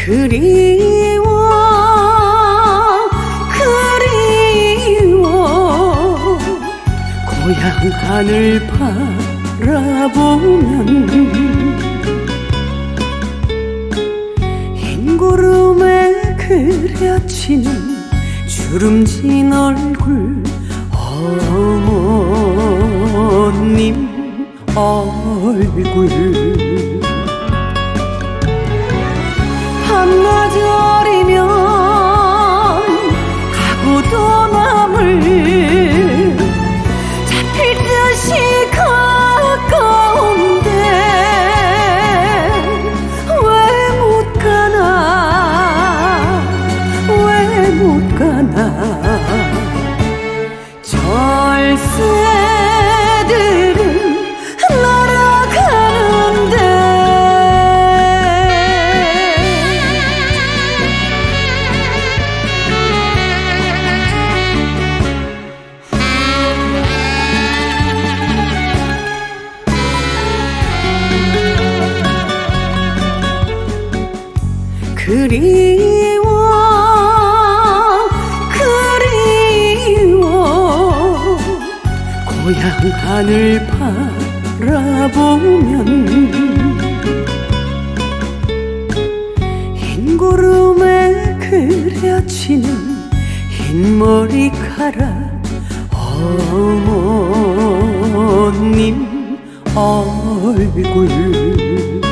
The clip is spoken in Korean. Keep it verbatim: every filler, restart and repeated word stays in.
그리워 그리워 고향 하늘 바라보면 흰 구름에 그려지는 주름진 얼굴 어머님 얼굴 반나절이면 가고도 남을 잡힐 듯이 가까운데 왜 못 가나 왜 못 가나 절세들은 날아가는데 그리워 그리워 고향 하늘 바라보면 흰 구름에 그려지는 흰 머리카락 어머님 얼굴